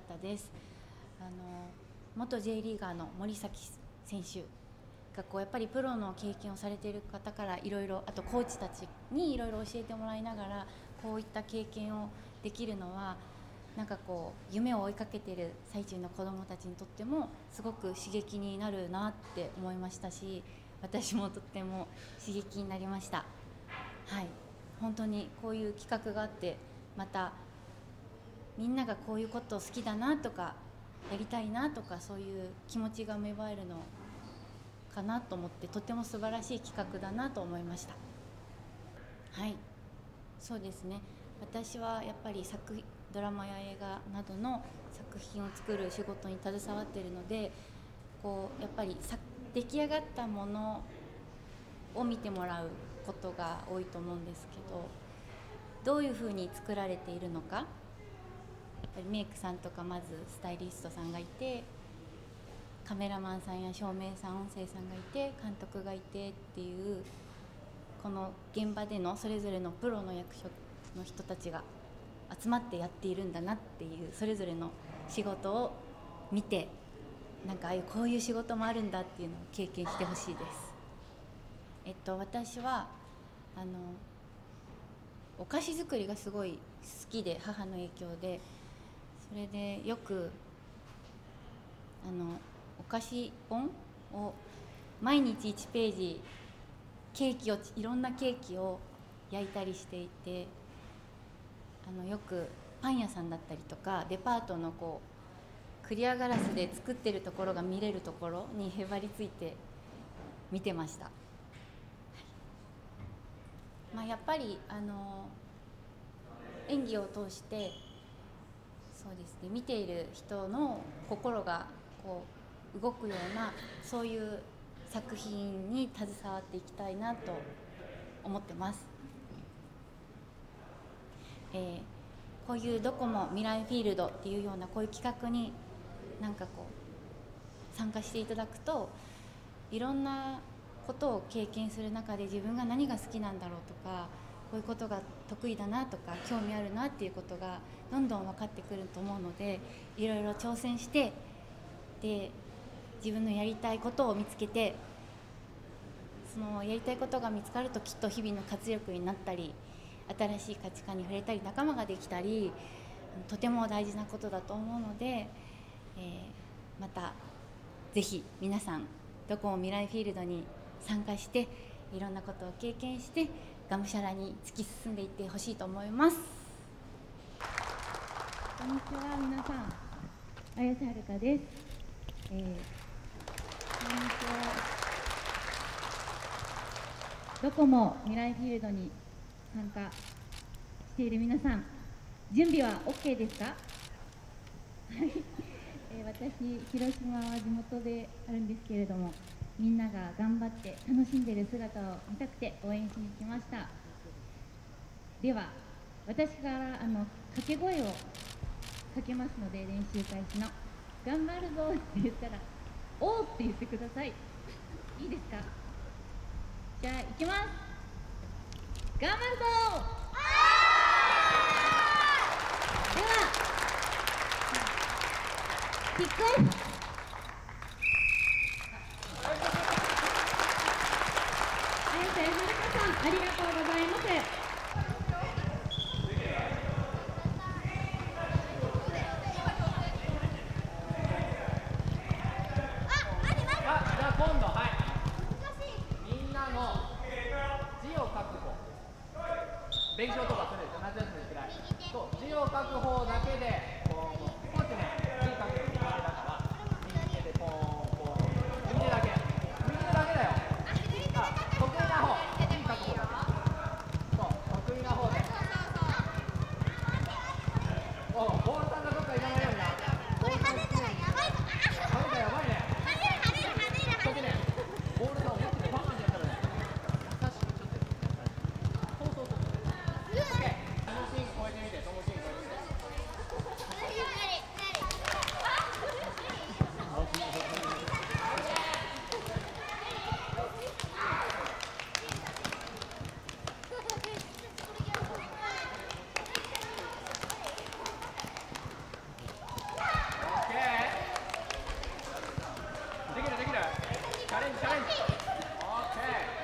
ったです。元 J リーガーの森崎選手がやっぱりプロの経験をされている方からいろいろ、あとコーチたちにいろいろ教えてもらいながらこういった経験をできるのは、なんか夢を追いかけている最中の子どもたちにとってもすごく刺激になるなって思いましたし、私もとっても刺激になりました。はい、本当にこういう企画があって、またみんながこういうことを好きだなとかやりたいなとか、そういう気持ちが芽生えるのかなと思って、とても素晴らしい企画だなと思いました。はい、そうですね。私はやっぱりドラマや映画などの作品を作る仕事に携わっているので、やっぱり出来上がったものを見てもらうことが多いと思うんですけど、どういうふうに作られているのか、やっぱりメイクさんとか、まずスタイリストさんがいて、カメラマンさんや照明さん、音声さんがいて、監督がいてっていう、この現場でのそれぞれのプロの役所の人たちが集まってやっているんだなっていう、それぞれの仕事を見て、なんかこういう仕事もあるんだっていうのを経験してほしいです。私はお菓子作りがすごい好きで、母の影響で、それでよくお菓子本を毎日1ページいろんなケーキを焼いたりしていて、よくパン屋さんだったりとかデパートのクリアガラスで作ってるところが見れるところにへばりついて見てました。やっぱり演技を通して、そうですね、見ている人の心が動くような、そういう作品に携わっていきたいなと思ってます。こういうドコモ未来フィールドっていうようなこういう企画に参加していただくと、いろんなことを経験する中で自分が何が好きなんだろうとか、こういうことが得意だなとか興味あるなっていうことがどんどん分かってくると思うので、いろいろ挑戦して、で自分のやりたいことを見つけて、そのやりたいことが見つかるときっと日々の活力になったり、新しい価値観に触れたり、仲間ができたり、とても大事なことだと思うので、またぜひ皆さんドコモ未来フィールドに参加して、いろんなことを経験してがむしゃらに突き進んでいってほしいと思います。 こんにちは、皆さん、綾瀬はるかです。こんにちは。ドコモ未来フィールドに参加している皆さん、準備は OK ですか？はい、私、広島は地元であるんですけれども、みんなが頑張って楽しんでいる姿を見たくて応援しに来ました。では、私から掛け声をかけますので、練習開始の頑張るぞって言ったらおーって言ってください。いいですか？じゃあ行きます。頑張るぞー。ではキックオフ。綾瀬はるかさん、ありがとうございます。 勉強とかするでしょ、夏休みくらい。そう、字を書く方だけで、少しね、字書くの苦手だから、右手でポーン、ポーン、右手だけ。右手だけだよ。あ、得意な方、字書く方だけ。そう、得意な方で。ボールさんがどっか行かないようにな。ボールさん、やばいぞ。やばいね。時ね、ボールさんを持ってバーンってやったらね、優しくちょっと。そうそうそう。 チャレンジチャレンジ。オッケー。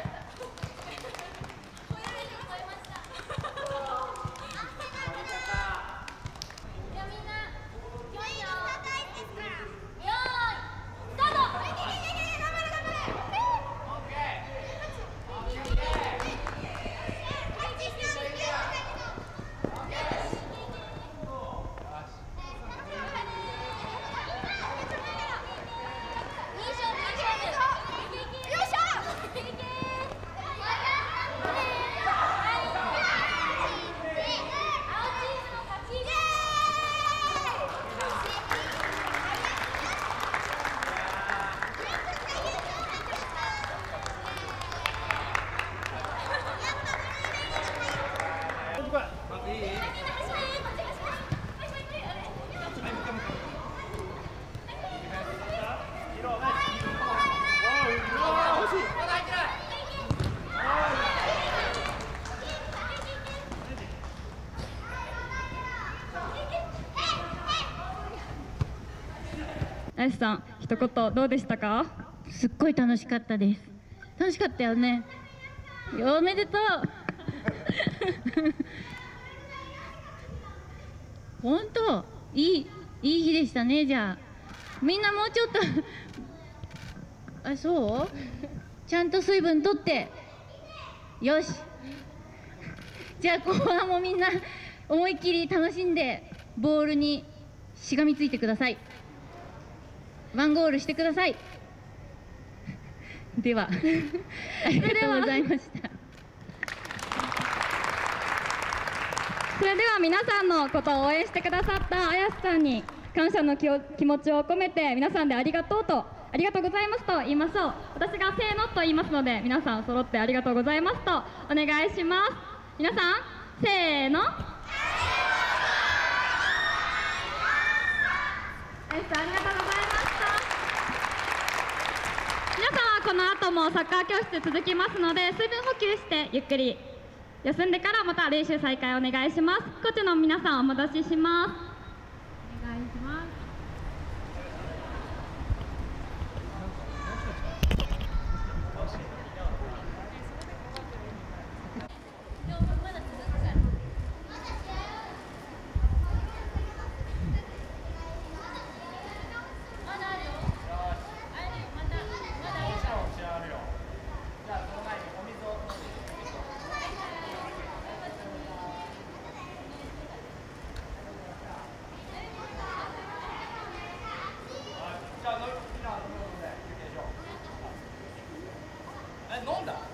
綾瀬さん、一言どうでしたか？ すっごい楽しかったです。楽しかったよね。おめでとう。本当いい日でしたね。じゃあみんなもうちょっとあ、そうちゃんと水分とって、よし。じゃあ後半もみんな思いっきり楽しんでボールにしがみついてください。ワンゴールしてください。ではありがとうございました。 それでは皆さんのことを応援してくださった綾瀬さんに感謝の気持ちを込めて、皆さんでありがとうございますと言いましょう。私がせーのと言いますので、皆さん揃ってありがとうございますとお願いします。皆さんせーの。綾瀬さん、ありがとうございました。皆さんはこの後もサッカー教室続きますので、水分補給してゆっくり休んでからまた練習再開お願いします。コーチの皆さんお戻しします。お願いします。 飲んだ？